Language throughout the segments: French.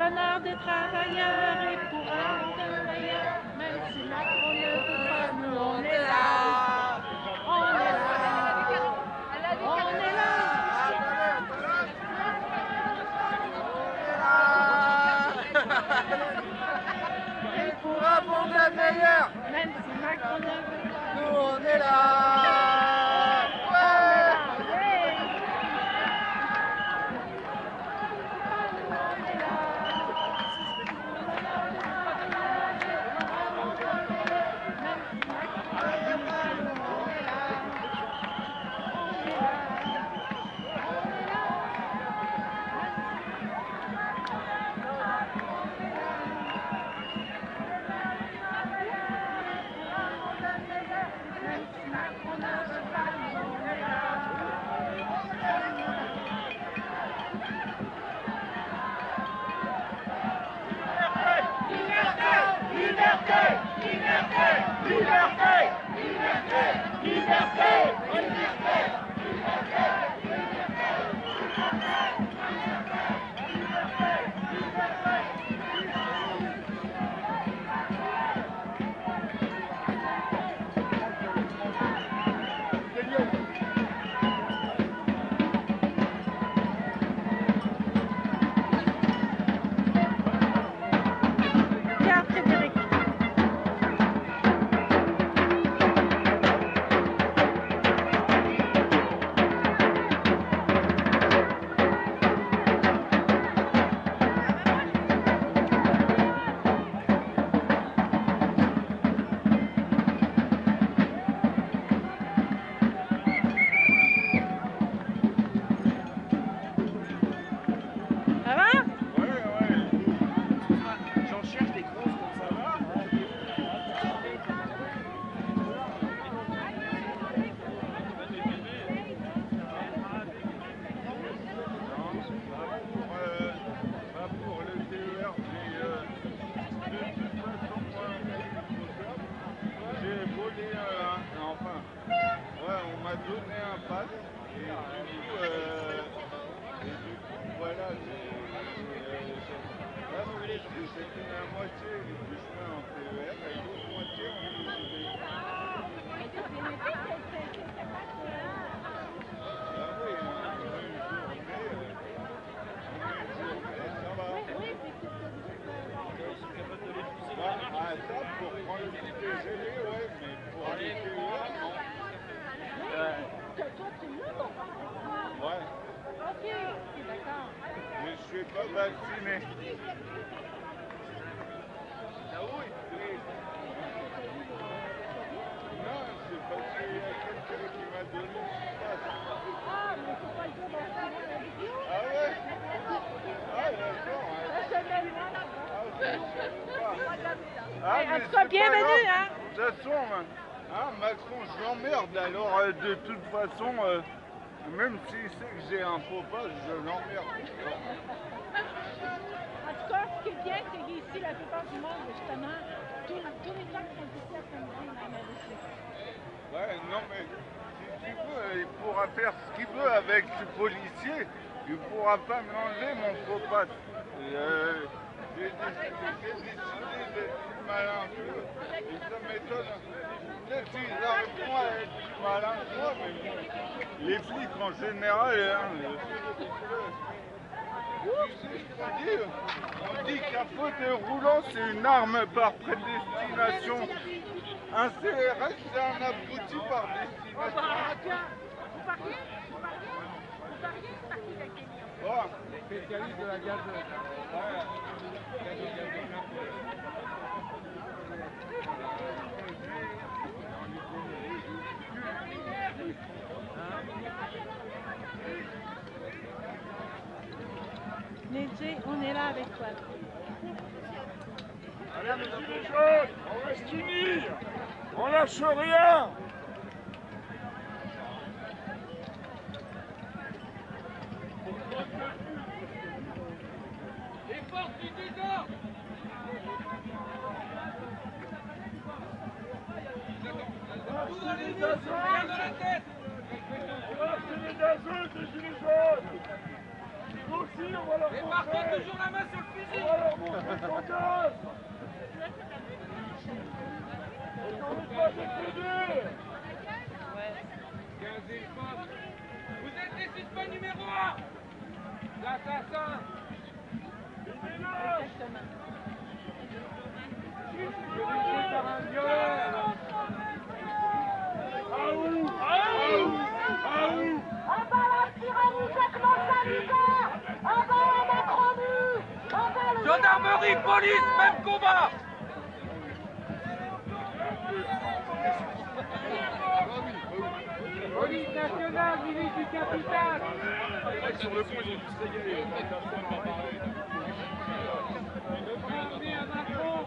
l'honneur des travailleurs et pour un monde meilleur, même si Macron ne veut pas, nous on est là. On est là. On est là. Et pour un monde meilleur, même si Macron ne veut pas, nous on est là. En tout cas, bienvenue, hein. De toute façon, Macron, je l'emmerde, alors de toute façon, même s'il sait que j'ai un faux pas, je l'emmerde. En tout cas, ce qui est bien, c'est qu'ici, la plupart du monde, justement, tous les gens qui sont ici à samedi, même ici. Ouais, non, mais si tu veux, il pourra faire ce qu'il veut avec ce policier, il pourra pas me l'enlever, mon faux pas. J'ai décidé d'être malin que et ça m'étonne. Peut-être qu'ils arriveront à être plus malins que moi, mais bon, les flics en général, on dit qu'un fauteuil roulant c'est une arme par prédestination. Un CRS c'est un abruti par destination. Vous parliez Oh. Spécialiste de la gazeuse. Nedjé, on est là avec toi. Allez, les gilets jaunes, on reste unis, on lâche rien. Les forces du désordre. On va acheter les gazeuses, les gilets jaunes. Et par contre, toujours la main sur le fusil. On va leur montrer son gaz. On n'est pas excédés. Vous êtes les suspects numéro 1. L'assassin. Il est là. Dirigé par un violeur. Gendarmerie, police, même combat. Police nationale, milice du capital. Sur le point, ils ont dû se régaler. À Macron.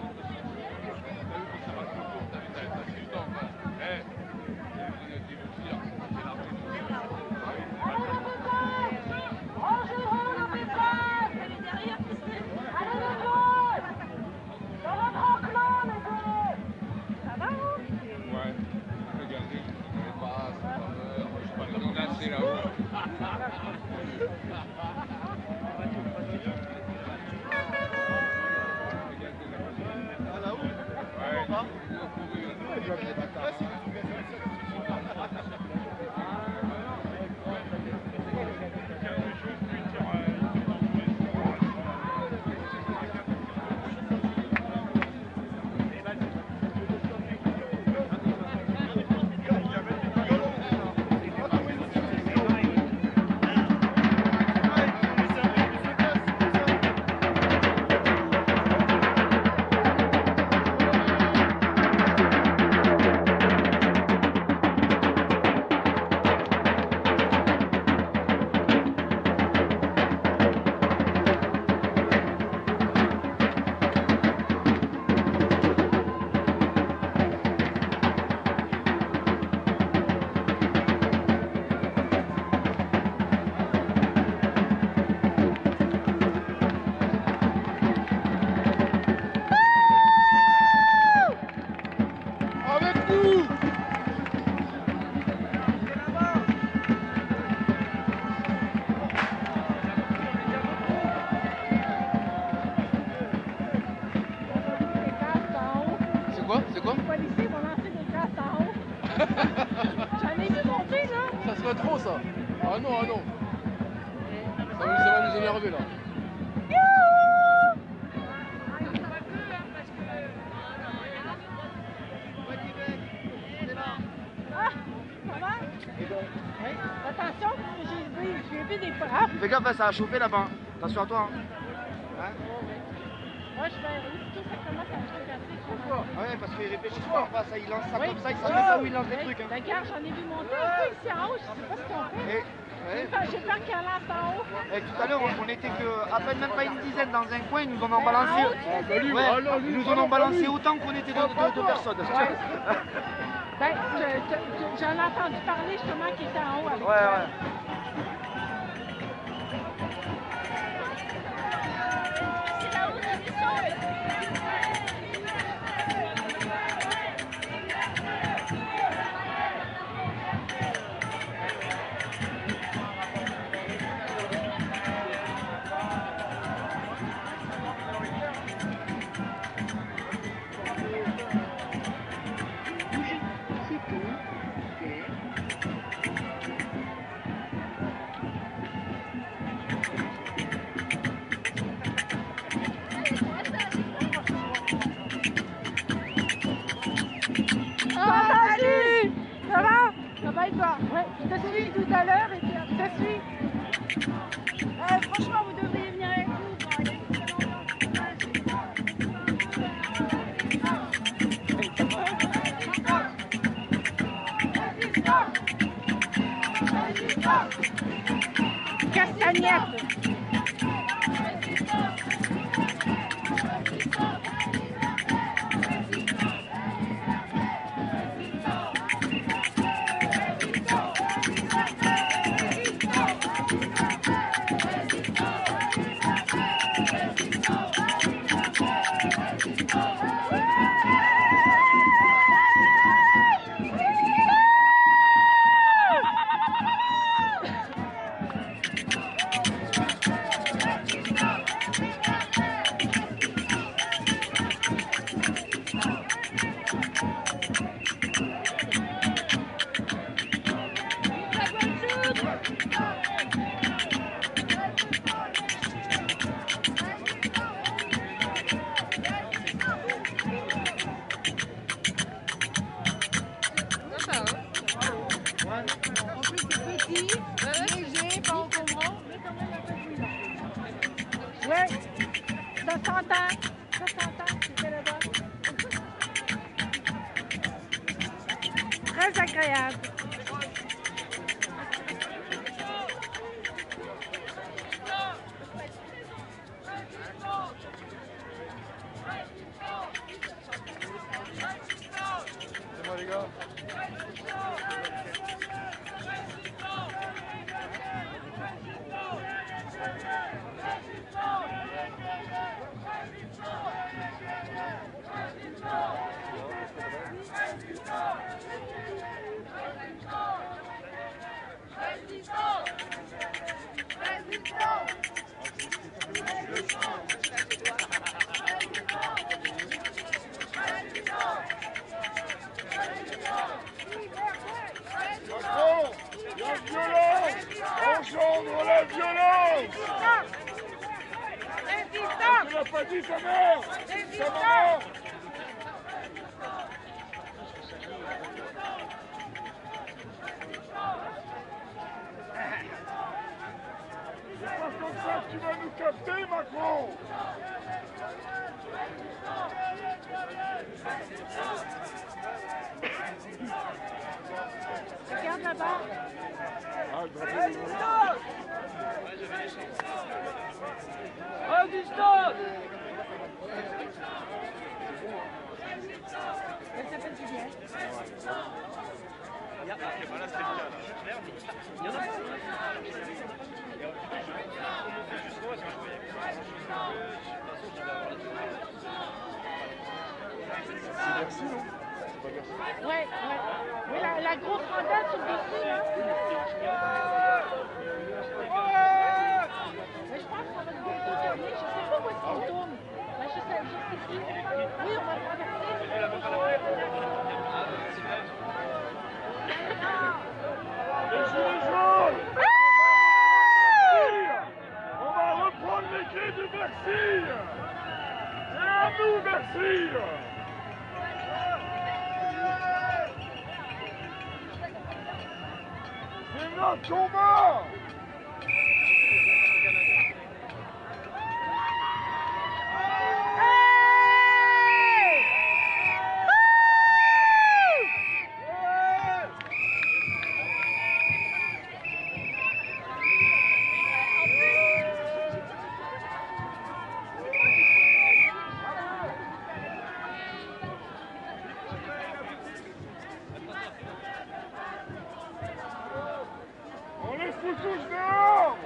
C'est quoi? Les policiers vont lancer des casses en haut. J'en ai vu monter, là. Ça serait trop, ça. Ah non, ah non. Ça va nous énerver, là. Ah, ça va? Oui. Attention, j'ai vu des frappes. Fais gaffe, ça a chauffé là-bas. Attention à toi. Hein? Moi, je vais tout ça commence à me casser. Ouais, parce qu'il réfléchit pas, ça, il lance ça Oui. comme ça, il sait même pas où il lance des trucs. Hein. Regarde, j'en ai vu monter un peu ici en haut, je sais pas ce qu'on fait. J'ai peur qu'il en lance en haut. Et tout à l'heure, on était que à peine même pas une dizaine dans un coin, ils nous en ont balancé. Ils nous en ont balancé autant qu'on était deux personnes. Ben, j'en ai entendu parler justement qui était en haut avec toi. Ouais. C'est là où on a vu ça. Salut! Ça va? Ça va et toi? Ouais, je te suis tout à l'heure et puis je te suis. Franchement, vous devriez venir avec nous. Castagnette. s'entend. Ça s'entend, c'était là-bas. Très agréable. C'est moi les gars. Macron, la violence engendre la violence. Résistance! Tu l'as pas dit ta mère. Ta maman. C'est pas comme ça que tu vas nous capter, Macron. Regarde là-bas. Elle s'appelle Juliette. C'est Bercy, non? C'est pas Bercy. Ouais. Oui, la grosse rondelle sur le dessus, là. Mais je pense qu'on va se tourner. Je sais pas où est-ce qu'on tourne. Ben, je sais plus. Oui, on va traverser. Les gilets jaunes. On va reprendre les clés de Bercy. C'est à nous, Bercy. C'est notre combat. On les fout tous dehors.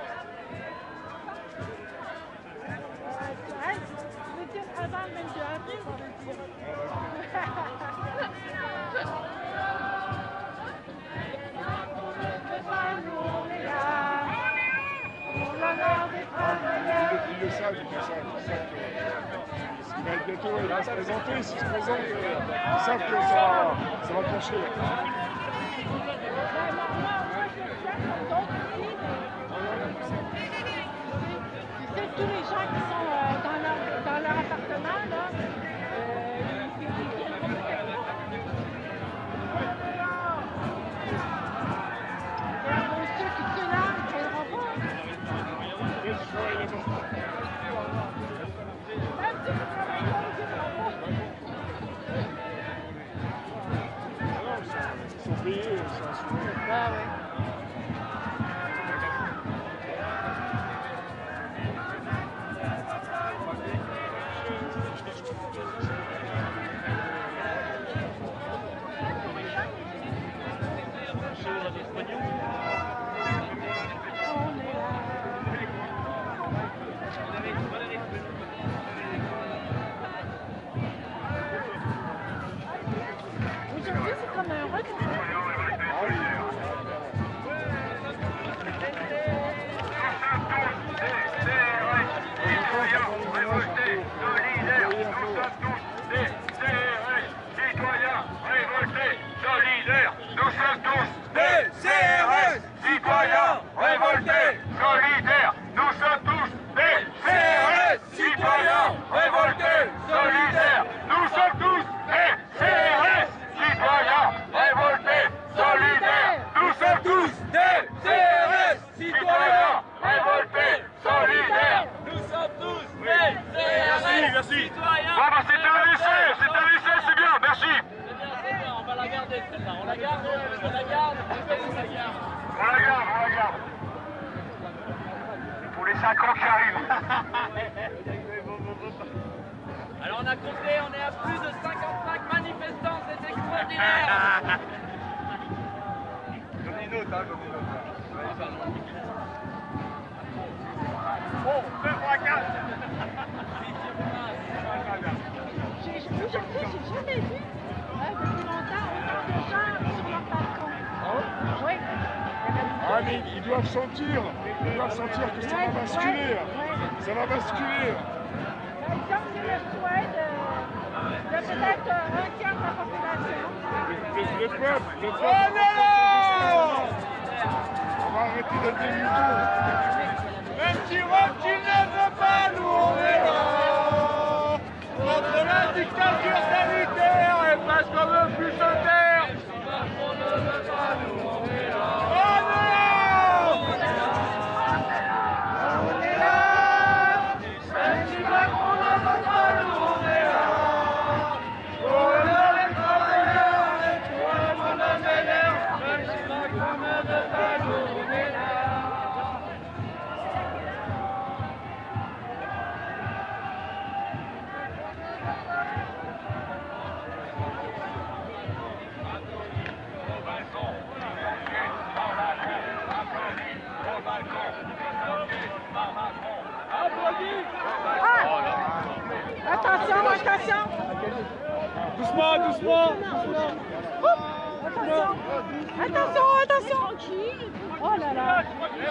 Je veux dire avant le 22 avril, on veut dire. Pour l'honneur des travailleurs. Ils le savent, ils savent qu'il va bientôt il va se présenter, s'il se présente, ils savent que ça va pencher. Tu sais, tous les gens qui sont dans leur appartement, là, ils viendront peut-être pas. Mais ceux qui sont là, ils ne viendront pas. Même ceux qui travaillent là, ils ne viendront pas. Ils sont payés, ils sont assurés. Ah ouais. Aujourd'hui, c'est comme un retour. On la garde, on la garde. On la garde. Pour les 5 ans qui arrivent. Alors on a compté, on est à plus de 55 manifestants, c'est extraordinaire. J'en ai une autre, Bon, 2 fois 4. Aujourd'hui, j'ai jamais vu, depuis longtemps, autant de gens sur leur balcon. Oui. Ah, mais ils doivent sentir que ça va basculer. Ça va basculer. Donc, c'est le souhait de peut-être un tiers de la population. Le peuple. Oh non! On va arrêter d'être des moutons. Même si tu ne veux pas, nous on est là. Contre la dictature sanitaire et parce qu'on veut plus se taire. On ne veut pas, nous on est là. Oh non! On est là. Même si Macron ne veut pas, nous on est là. Pour les travailleurs et pour le monde en l'air. Même si Macron ne veut pas, nous on est là. Attention! Doucement. Attention! Oh là là!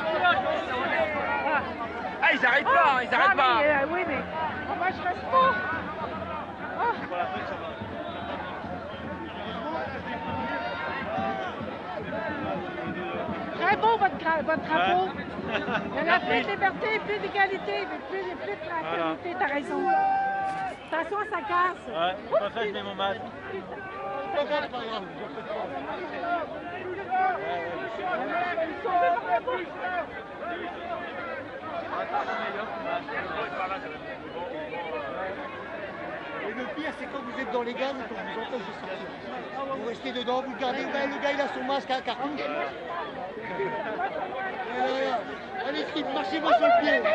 Ah, ils arrêtent pas, ils arrêtent pas. Oui, mais moi je reste pas. Très beau votre drapeau. Il y en a plus de liberté, plus d'égalité, plus de fraternité, t'as raison. Attention, ça casse. Ouais, c'est pour ça que je mets mon masque. Et le pire, c'est quand vous êtes dans les gaz et qu'on vous empêche de sortir. Vous restez dedans, vous gardez, le gars il a son masque à cartouche. Allez, Steve, marchez-moi sur le pied.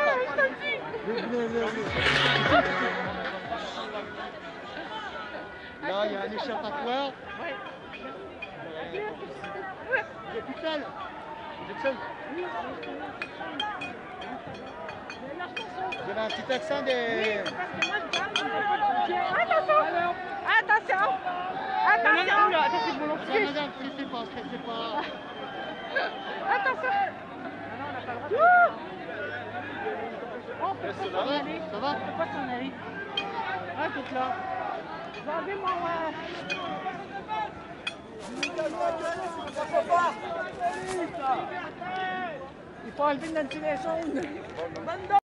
Là, il y a un échappatoire. Vous êtes toute seule. Vous êtes seule. Vous avez un petit accent des... Attention! Madame, stressez pas. Attention! On peut pas s'en aller. Ça va? On peut pas s'en aller. Ah, tout là. Je vais enlever mon... Il faut enlever notre gilet jaune.